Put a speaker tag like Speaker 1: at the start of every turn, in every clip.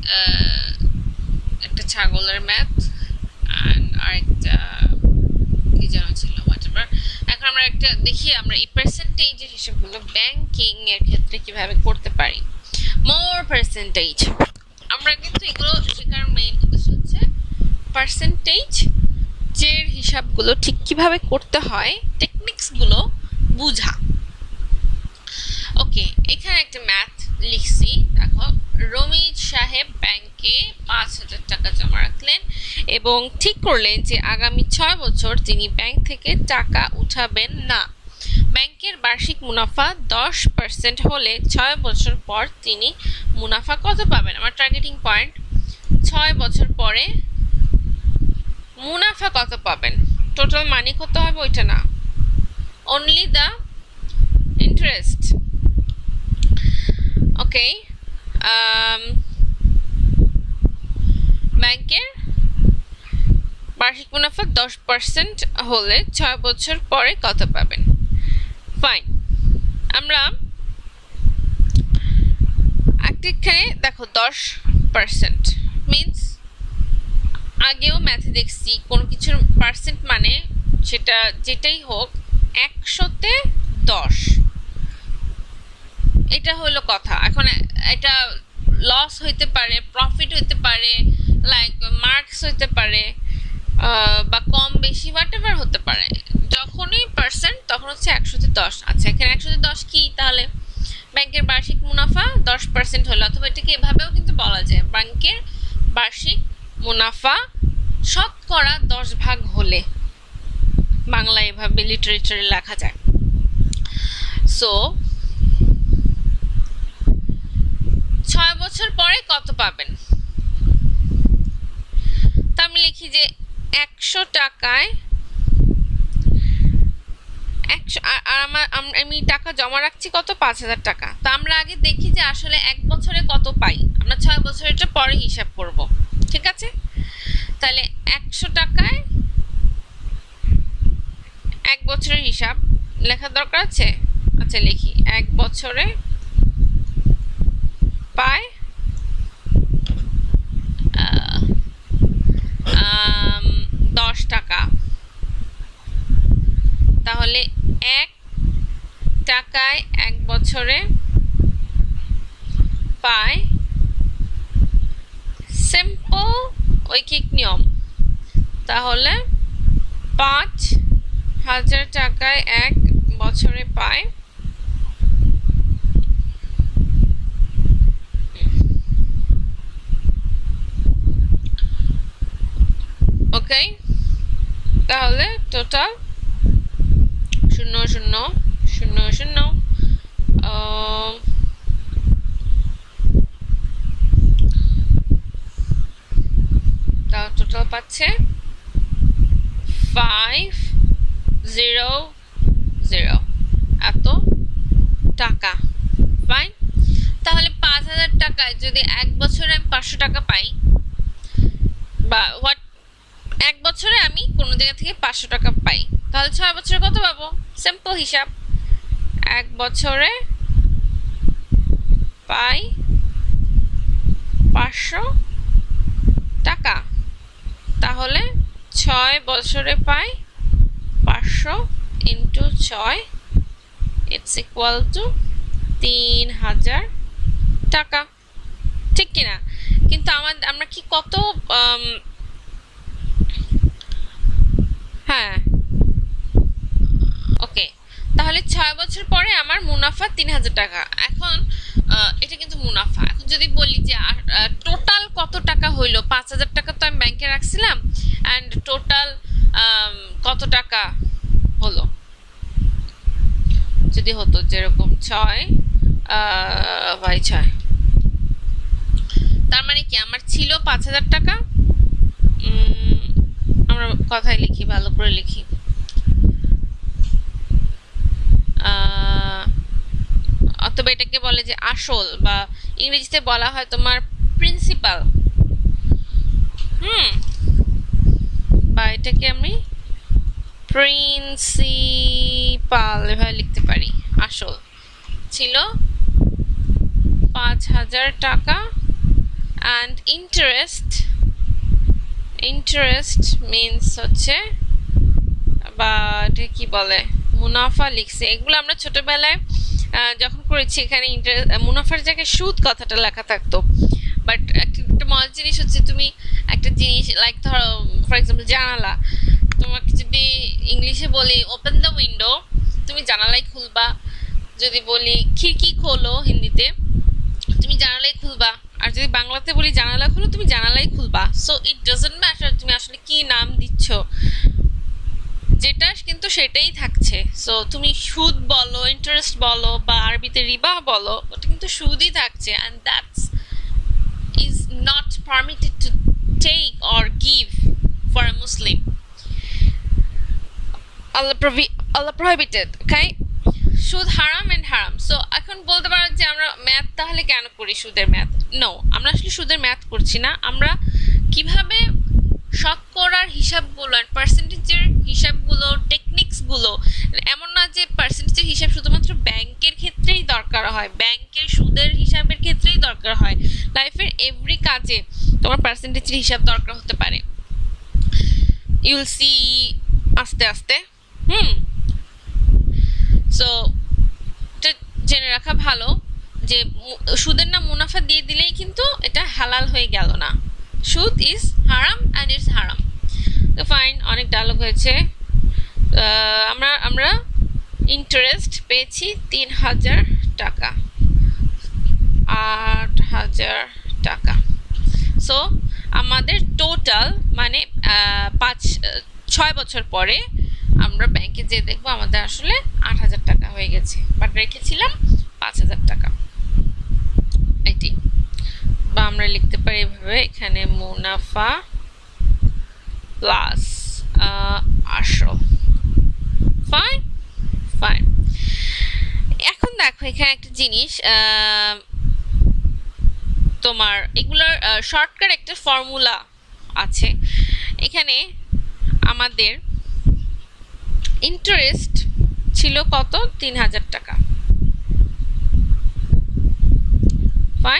Speaker 1: একটা ছাগলের math and আরেকটা কি যেন ছিল হোয়াটএভার। এখন আমরা একটা দেখি আমরা এই পার্সেন্টেজের হিসাবগুলো ব্যাংকিং এর ক্ষেত্রে কিভাবে করতে পারি। মোর পার্সেন্টেজ, আমরা কিন্তু এগুলো শেখার মেইন উদ্দেশ্য হচ্ছে পার্সেন্টেজ এর হিসাবগুলো ঠিক কিভাবে করতে হয়, টেকনিক্সগুলো বুঝা। ওকে, এখানে একটা ম্যাথ লিখছি, দেখো রমিজ সাহেব ব্যাংকে ৫,০০০ টাকা জমা রাখলেন এবং ঠিক করলেন যে আগামী ৬ বছর তিনি ব্যাংক থেকে টাকা উঠাবেন না। ব্যাংকের বার্ষিক মুনাফা 10% হলে ৬ বছর পর তিনি মুনাফা কত পাবেন? আমার টার্গেটিং পয়েন্ট ৬ বছর পরে মুনাফা কত পাবেন, টোটাল মানি কত হবে ওইটা না, অনলি দ্য ইন্টারেস্ট। ওকে, ব্যাংকের বার্ষিক মুনাফা 10% হলে ৬ বছর পরে কত পাবেন? ফাইন, আমরা এখানে দেখো 10% মিনস আগেও ম্যাথে দেখছি কোন কিছুর পার্সেন্ট মানে সেটা যেটাই হোক ১০০-তে ১০, এটা হলো কথা। এখন এটা লস হইতে পারে, প্রফিট হইতে পারে, লাইক মার্কস হইতে পারে, বা কম বেশি হোয়াটএভার হতে পারে। যখনই পার্সেন্ট তখন হচ্ছে ১০০-তে ১০। আচ্ছা, এখানে ১০০-তে ১০ কি? তাহলে ব্যাংকের বার্ষিক মুনাফা 10% হলো, অথবা এটাকে এভাবেও কিন্তু বলা যায় ব্যাংকের বার্ষিক মুনাফা শতকরা 10 ভাগ হলে, বাংলা এভাবে লিটারেচারে লেখা যায়। সো ৬ বছর পরে কত পাবেন? তা আমি লিখি যে ১০০ টাকায় আমি টাকা জমা রাখছি কত? ৫,০০০ টাকা। তা আমরা আগে দেখি যে আসলে ১ বছরে কত পাই, আমরা ৬ বছরেরটা পরে হিসাব করব, ঠিক আছে? তাহলে ১০০ টাকায় ১ বছরের হিসাব লেখার দরকার আছে। আচ্ছা লিখি, ১ বছরে পায় ১০ টাকা। তাহলে ১ টাকায় ১ বছরে পায়, সিম্পল ঐকিক নিয়ম, তাহলে ৫,০০০ টাকায় ১ বছরে পায় ওকে। তাহলে টোটাল ০,০০,০০০ তাহলে টোটাল পাচ্ছে ৫০০ এত টাকা। ফাইন, তাহলে ৫,০০০ টাকায় যদি ১ বছরে আমি ৫০০ টাকা পাই, বা হোয়াট ১ বছরে আমি কোনো জায়গা থেকে ৫০০ টাকা পাই, তাহলে ৬ বছরে কত পাবো? সিম্পল হিসাব, ১ বছরে পাই ৫০০ টাকা, তাহলে ৬ বছরে পাই ৫০০ ইন্টু ৬, ইটস ইকুয়াল টু ৩,০০০ টাকা, ঠিক কিনা? কিন্তু আমরা কি কত, হ্যাঁ ওকে, তাহলে ৬ বছর পরে আমার মুনাফা ৩,০০০ টাকা। এখন এটা কিন্তু মুনাফা। এখন যদি বলি যে টোটাল কত টাকা হইলো, ৫,০০০ টাকা তো আমি ব্যাংকে রাখছিলাম, অ্যান্ড টোটাল কত টাকা হলো, যদি হতো যেরকম ৬/৬, তার মানে কি আমার ছিল ৫,০০০ টাকা। আমরা কথায় লিখি, ভালো করে লিখি, অথবা এটাকে বলে যে আসল, বা ইংরেজিতে বলা হয় তোমার প্রিন্সিপাল, বা এটাকে আমি প্রিন্সিপাল এভাবে লিখতে পারি। আসল ছিল ৫,০০০ টাকা and interest means হচ্ছে বা কি বলে মুনাফা লিখছে এগুলো আমরা ছোটবেলায় যখন করেছি এখানে মুনাফার জায়গায় সুদ কথাটা লেখা থাকতো বাট একটা মজার জিনিস হচ্ছে তুমি একটা জিনিস লাইক ধরো ফর এক্সাম্পল জানালা তোমাকে যদি ইংলিশে বলি ওপেন দ্য উইন্ডো তুমি জানালাই খুলবা যদি বলি খিড়কি খোলো হিন্দিতে তুমি জানালাই খুলবা আর যদি বাংলাতে বলি জানালা খোলো তুমি জানালাই খুলবা সো ইট ডাজন্ট ম্যাটার তুমি আসলে কি নাম দিচ্ছ যেটা কিন্তু সেটাই থাকছে সো তুমি সুদ বলো ইন্টারেস্ট বলো বা আরবিতে রিবা বলো ওটা কিন্তু সুদই থাকছে and that's is not permitted to take or give for a Muslim. Allah prohibited, okay? সুদ হারাম এন্ড হারাম সো এখন বলতে পারো যে আমরা ম্যাথ তাহলে কেন করি সুদের ম্যাথ নো আমরা আসলে সুদের ম্যাথ করছি না আমরা কিভাবে শতকরার হিসাবগুলো আর পার্সেন্টেজের হিসাবগুলো টেকনিক্সগুলো এমন না যে পার্সেন্টেজের হিসাব শুধুমাত্র ব্যাংকের ক্ষেত্রেই দরকার হয় ব্যাংকের সুদের হিসাবের ক্ষেত্রেই দরকার হয় লাইফের এভরি কাজে তোমার পার্সেন্টেজের হিসাব দরকার হতে পারে ইউল সি আস্তে আস্তে সো জেনে রাখা ভালো যে সুদের নাম মুনাফা দিয়ে দিলেই কিন্তু এটা হালাল হয়ে গেল না সুদ ইজ হারাম অ্যান্ড ইটস হারাম তো ফাইন অনেক ডায়লগ হয়েছে আমরা ইন্টারেস্ট পেয়েছি ৩,০০০ টাকা ৮,০০০ টাকা সো আমাদের টোটাল মানে ৬ বছর পরে আমরা ব্যাংকে যেয়ে দেখবো আমাদের আসলে ৮,০০০ টাকা হয়ে গেছে বাট রেখেছিলাম ৫,০০০ টাকা এটি বা আমরা লিখতে পারি এভাবে এখানে মুনাফা প্লাস আসল ফাইন ফাইন এখন দেখো এখানে একটা জিনিস তোমার এগুলোর শর্টকাট একটা ফর্মুলা আছে এখানে আমাদের ইন্টারেস্ট ছিল কত ৩,০০০ টাকা ফাইন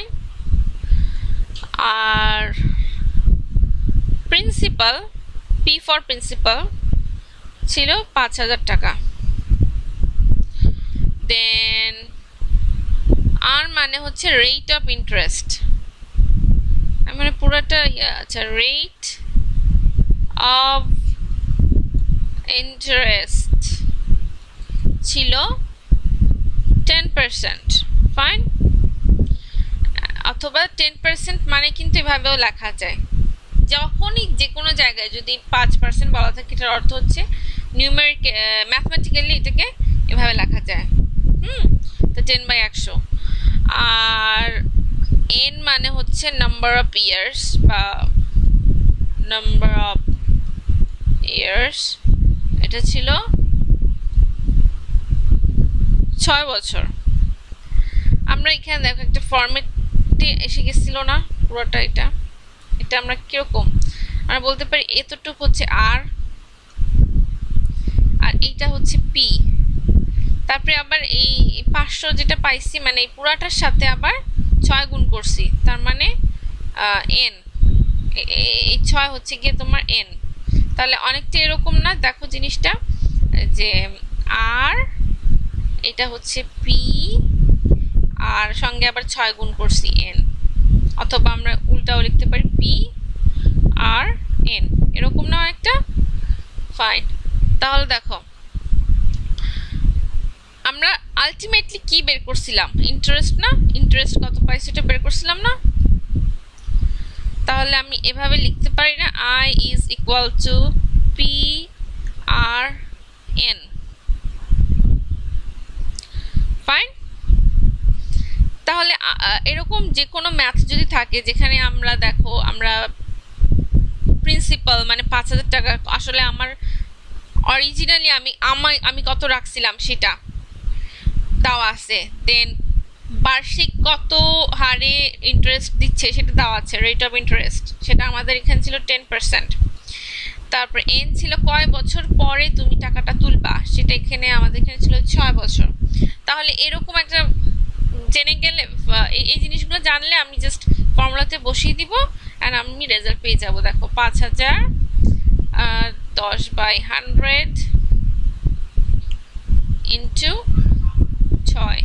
Speaker 1: আর প্রিন্সিপাল পি ফর প্রিন্সিপাল ছিল ৫,০০০ টাকা দেন আর মানে হচ্ছে রেট অফ ইন্টারেস্ট মানে পুরোটা আচ্ছা রেট অফ ইন্টারেস্ট ছিল 10% ফাইন অথবা 10% মানে কিন্তু এভাবেও লেখা যায় যখনই যে কোনো জায়গায় যদি 5% বলা থাকে এটার অর্থ হচ্ছে নিউমেরিক ম্যাথমেটিক্যালি এটাকে এভাবে লেখা যায় তো 10/100 আর n মানে হচ্ছে নাম্বার অফ ইয়ার্স বা নাম্বার অফ ইয়ার্স এটা ছিল 6 বছর আমরা এখানে দেখো একটা ফরম্যাটে এসে গেছিল না পুরোটা এটা আমরা কিরকম আমরা বলতে পারি এতটুকু হচ্ছে আর এইটা হচ্ছে পি তারপরে আবার এই 500 যেটা পাইছি মানে এই পুরাটার সাথে আবার 6 গুণ করছি তার মানে n এই 6 হচ্ছে গিয়ে তোমার n তাহলে অনেকটা এরকম না দেখো জিনিসটা যে আর এটা হচ্ছে পি আর সঙ্গে আবার 6 গুণ করছি n অথবা আমরা উল্টাও লিখতে পারি পি আর n এরকম না একটা ফাইন তাহলে দেখো আমরা আলটিমেটলি কি বের করছিলাম ইন্টারেস্ট না ইন্টারেস্ট কত পাইছি এটা বের করছিলাম না তাহলে আমি এভাবে লিখতে পারি না I is equal to P R N fine তাহলে এরকম যে কোনো ম্যাথ যদি থাকে যেখানে আমরা দেখো আমরা প্রিন্সিপাল মানে ৫,০০০ টাকা আসলে আমার অরিজিনালি আমি কত রাখছিলাম সেটা দেওয়া আছে দেন বার্ষিক কত হারে ইন্টারেস্ট দিচ্ছে সেটা দেওয়া আছে রেট অফ ইন্টারেস্ট সেটা আমাদের এখানে ছিল 10% তারপর এন ছিল কয় বছর পরে তুমি টাকাটা তুলবা সেটা এখানে আমাদের এখানে ছিল 6 বছর তাহলে এরকম একটা জেনে গেলে এই জিনিসগুলো জানলে আমি জাস্ট ফর্মুলাতে বসিয়ে দিব অ্যান্ড আমি রেজাল্ট পেয়ে যাব। দেখো 5000 10/100 ইন্টু 6,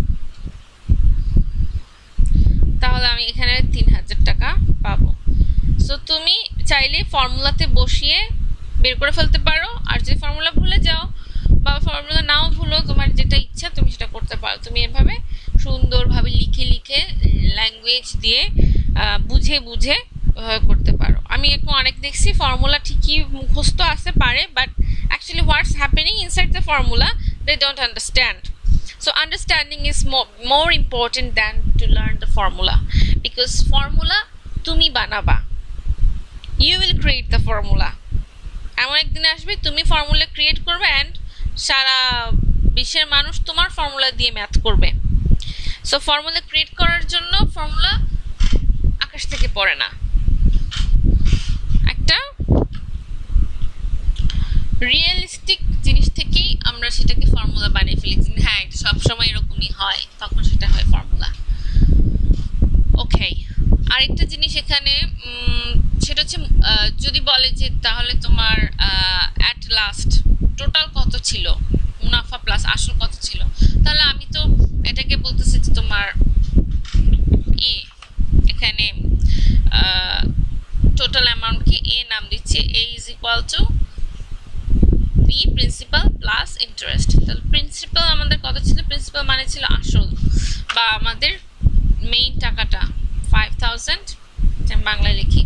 Speaker 1: তাহলে আমি এখানে 3000 টাকা পাবো। সো তুমি চাইলে ফর্মুলাতে বসিয়ে বের করে ফেলতে পারো, আর যদি ফর্মুলা ভুলে যাও বা ফর্মুলা নাও ভুলো, তোমার যেটা ইচ্ছা তুমি সেটা করতে পারো। তুমি এভাবে সুন্দরভাবে লিখে লিখে ল্যাঙ্গুয়েজ দিয়ে বুঝে বুঝে করতে পারো। আমি এখন অনেক দেখছি ফর্মুলা ঠিকই মুখস্থ আসতে পারে, but actually what's happening inside the formula they don't understand. So understanding is more important than to learn the formula, because formula তুমি বানাবা, you will create the formula. এমন একদিন আসবে তুমি ফর্মুলা ক্রিয়েট করবে অ্যান্ড সারা বিশ্বের মানুষ তোমার ফর্মুলা দিয়ে ম্যাথ করবে। সো ফর্মুলা ক্রিয়েট করার জন্য ফর্মুলা আকাশ থেকে পড়ে না, একটা রিয়েলিস্টিক জিনিস থেকেই আমরা সেটাকে ফর্মুলা বানিয়ে ফেলি। হ্যাঁ, এটা সবসময় এরকমই হয়, তখন সেটা হয় ফর্মুলা। ওকে, আরেকটা জিনিস এখানে, সেটা হচ্ছে যদি বলে যে তাহলে তোমার অ্যাট লাস্ট টোটাল কত ছিল, মুনাফা প্লাস আসল কত ছিল, তাহলে আমি তো এটাকে বলতেছি যে তোমার এ, এখানে টোটাল অ্যামাউন্টকে এ নাম দিচ্ছি, A is equal to P principal plus interest. তাহলে প্রিন্সিপাল আমাদের কত ছিল, প্রিন্সিপাল মানে ছিল আসল বা আমাদের মেইন টাকাটা 5000, আমি বাংলায় লিখি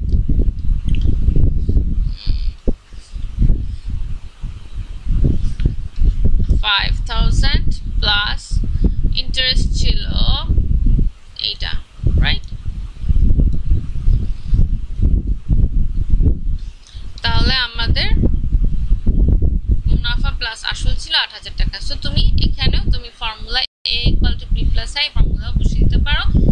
Speaker 1: 5000 প্লাস ইন্টারেস্ট ছিল এইটা, রাইট? তাহলে আমাদের মুনাফা প্লাস আসল ছিল 8000 টাকা। সো তুমি এখানেও তুমি formula a = p + i formula বসিয়ে দিতে পারো।